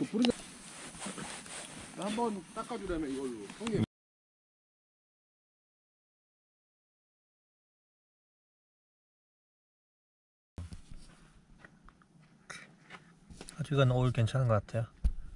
그 뿌리가 한번 닦아주라며 이걸로. 형님. 아직은 오일 괜찮은 것 같아요.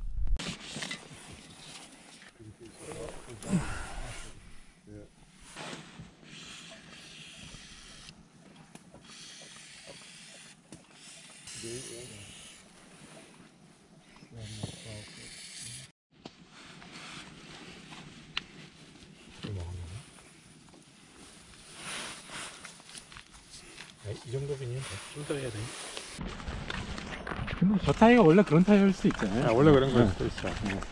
이 정도면 좀 더 해야 돼. 근데 저 타이어가 원래 그런 타이어일 수 있잖아요. 아, 원래 그런 걸 수도 있어.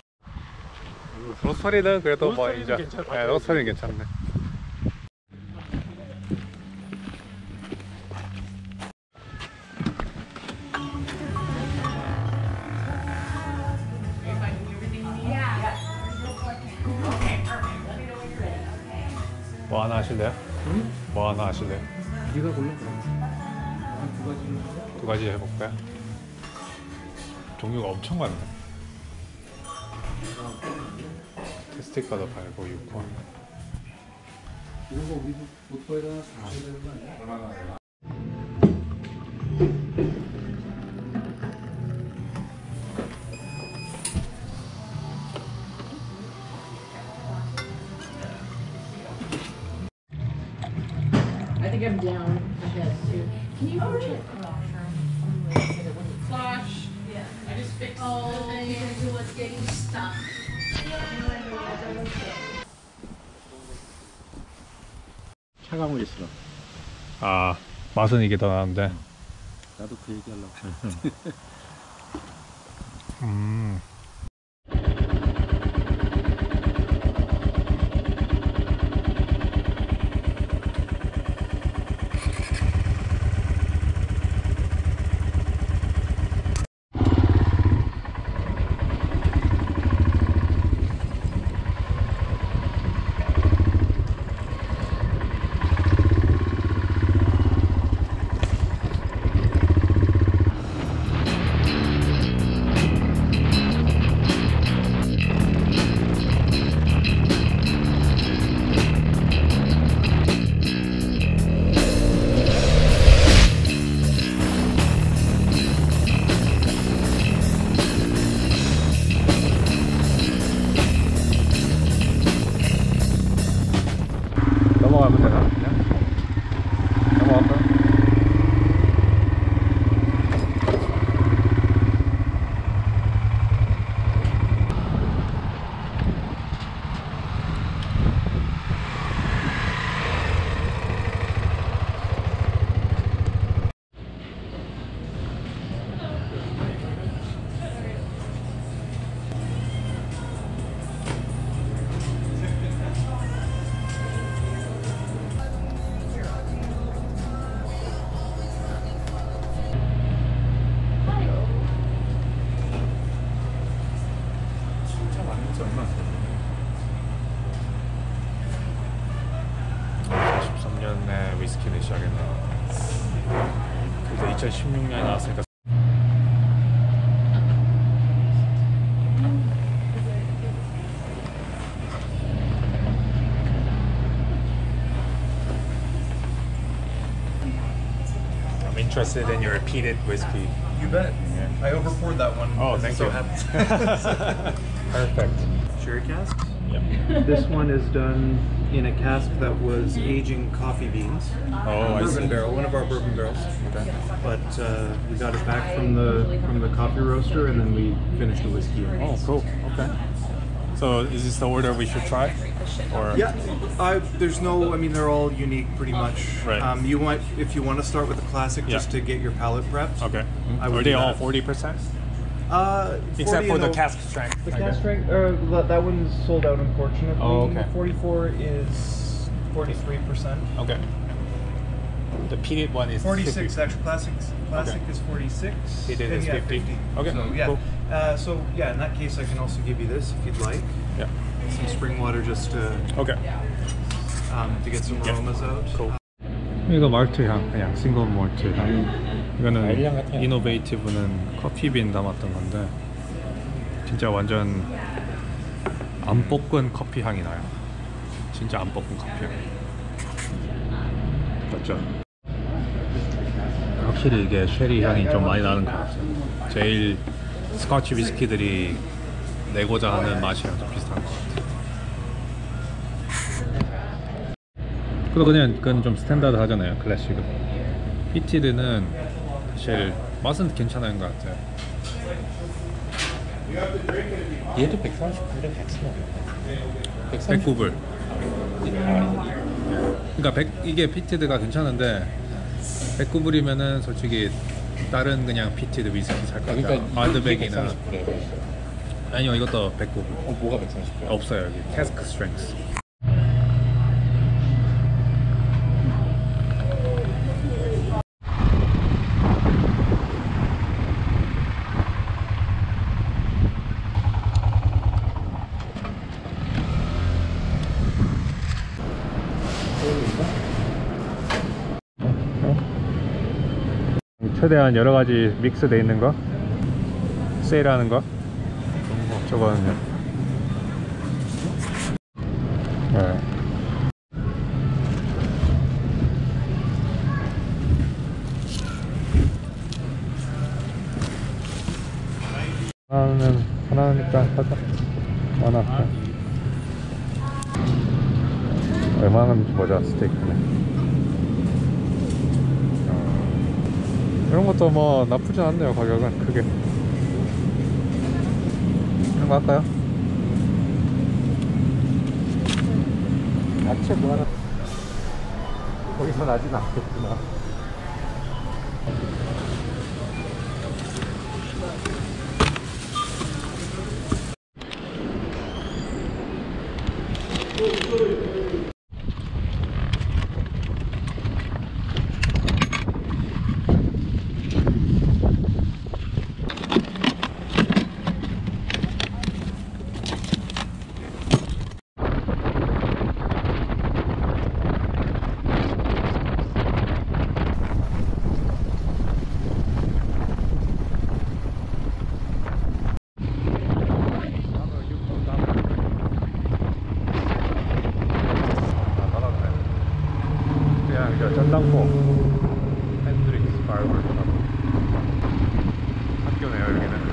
로스터리는 그래도 뭐 인정. 네, 로스터리는 괜찮네. 뭐 하나 하실래요? 응? 뭐 하나 하실래요? 네가 골라 그럼. 두 가지. 두 가지 해볼까요? 종류가 엄청 많네. 테스티카도 팔고 6권. 이런 거 우리 모토에다 사셔야 되는 거 아니야? 얼마나? I think I'm down ahead too. Can you go check the washer? Flash. Yeah. I just fixed the thing. You was getting stuck. 차가운 싫어. 아, 맛은 이게 더 나은데. 나도 그 얘기 하려고. 넘어가면 되나? 그냥? 넘어갈까요? 진짜 많은지 얼마 안 됐네. 2013년에 위스키를 시작했나. 그래서 2016년에 나왔으니까. I'm interested in your repeated whiskey. You bet. Yeah. I overpoured that one. Oh, as thank it so you. happens. Perfect. Sherry cask. Yep. This one is done in a cask that was aging coffee beans. Oh, I see. Bourbon barrel, one of our bourbon barrels. Okay. But we got it back from the coffee roaster, and then we finished the whiskey. Oh, cool. Okay. So is this the order we should try? Or Yeah, there's no. I mean, they're all unique, pretty much. Right. You might, if you want to start with the classic, just Yeah. to get your palate prepped. Okay. I would Are they do all that. 40%? 40 Except for and the over- cask strength. The I guess. cask strength, that one's sold out, unfortunately. Oh, okay. The 44 is 43%. Okay. The peated one is 46 50. actually. Classic Okay. is 46. Peated and is yeah, 50. Okay, So yeah. cool. So yeah, in that case, I can also give you this if you'd like. Yeah. Some spring water just to Okay. get some Yeah. aromas out. Cool. 이거 말트 향, 그냥 싱글 몰트 향. 이거는 이노베이티브는 커피빈 담았던 건데 진짜 완전 안 볶은 커피 향이 나요. 진짜 안 볶은 커피 향. 맞죠? 확실히 이게 쉐리 향이 좀 많이 나는 것 같아요. 제일 스코치 위스키들이 내고자 하는 맛이랑 좀 비슷한 것 같아요. 그리고 그건 좀 스탠다드 하잖아요. 클래식은. 피티드는 사실 맛은 괜찮은 것 같아요. 얘도 139래 같이 나와요. 109불. 그러니까 이게 피티드가 괜찮은데 109불이면은 솔직히 다른 그냥 피티드 위스키 살 것 같아요. 아드백이나. 아니요, 이것도 109불. 뭐가 139래? 없어요 여기. 캐스크 스트렝스. 최대한 여러 가지 믹스돼 있는 거, 세일하는 거, 저거는요. 네. 하나니까 사자. 하나. 얼마나 보자. 스테이크네. 이런 것도 뭐 나쁘지 않네요. 가격은 크게. 이런 거 할까요? 야채 뭐 하나. 거기서 나진 않겠구나. 전당포 핸드릭스 바이블 학교네요 여기는.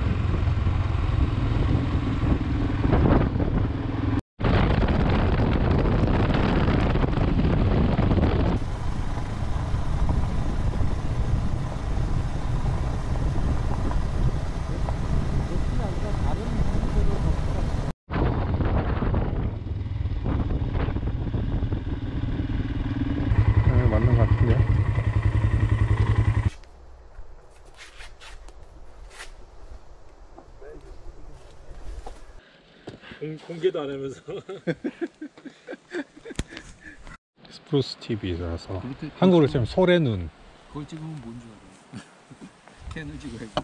맞는 것 같은데요? 공개도 안 하면서. 스프루스 TV라서 한국으로 치면 소래 눈. 그걸 찍으면 뭔 줄 알아. 캔을 찍어야지.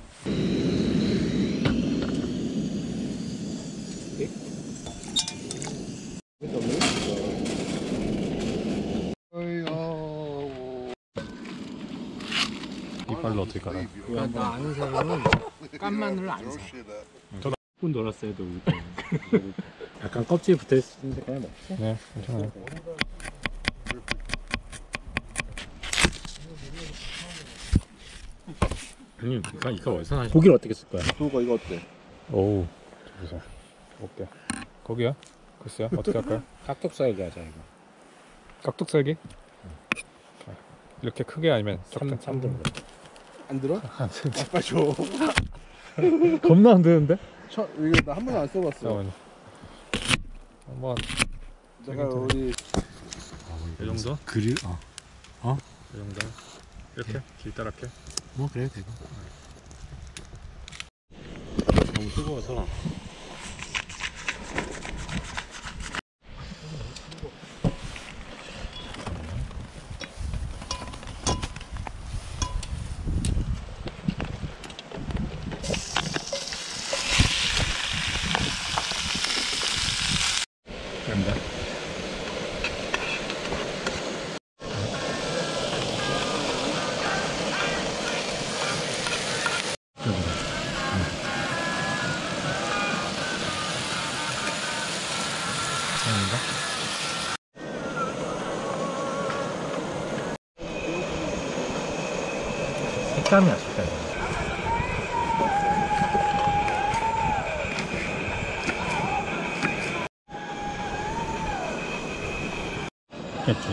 이빨로 어떻게 깔아? 나 아는 사람은 깐 마늘을 안 사. 분 놀았어요, 또 우리 때는. 약간 껍질 붙어 있는데 그냥 먹지. 네, 괜찮아요. 형님, 이거 어디서 나시? 고기를 어떻게 쓸 거야? 그거 이거 어때? 오우, 보세요. 볼게요. 거기요? 글쎄요, 어떻게 할까요? 깍둑썰기 하자 이거. 깍둑썰기? 이렇게 크게 아니면 적당? 3등. 안 들어? 안 되는데. 빨리 줘. 겁나 안 되는데? 이거 나 한 번도 안 써봤어. 잠깐만요. 한번 내가 우리 이 정도? 그릴? 이 정도? 이렇게? 길다랗게? 뭐 그래 되고. 너무 뜨거워서. 됩니다. 아닌가? 식감이야, 식감이. 됐지.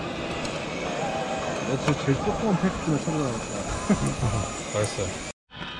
너 제일 조그만 팩트만 찾아나왔다. 맛있어요.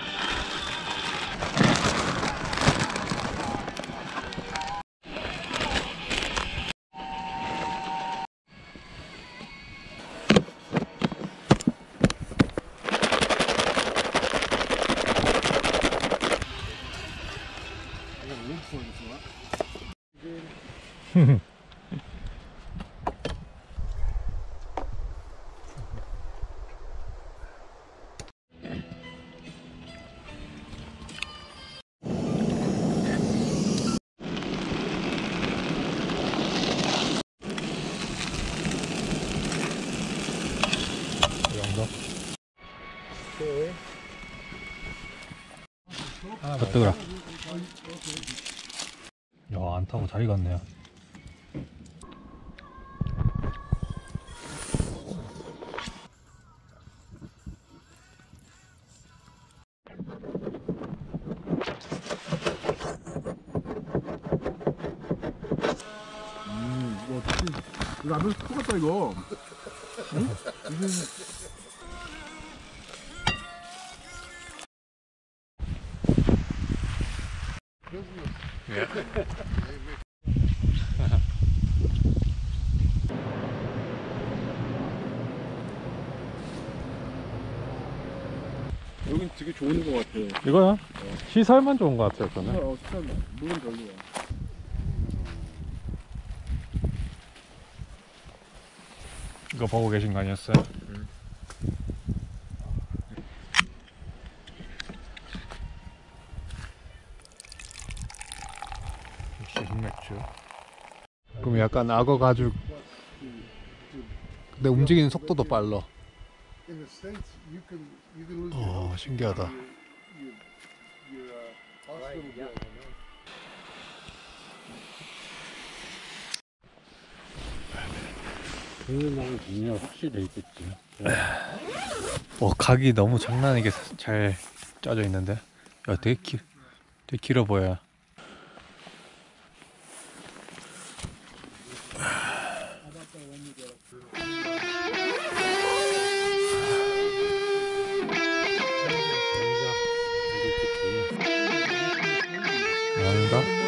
더 뜨거라. 야, 안 타고 잘 익었네요. 이거 어떻게 라면 속았다 이거. 응? 여긴 되게 좋은 것 같아. 이거야? 시설만 좋은 것 같아요, 저는. 진짜 물은 별로야. 이거 보고 계신 거 아니었어요? 역시 흑맥주. 그럼 약간 악어 가죽. 근데 움직이는 속도도 빨라. 신기하다. 국민당은 정리가 확실히 돼 있겠지. 각이 너무 장난 아니게 잘 짜져 있는데. 야, 되게 길어 보여. 아닌가?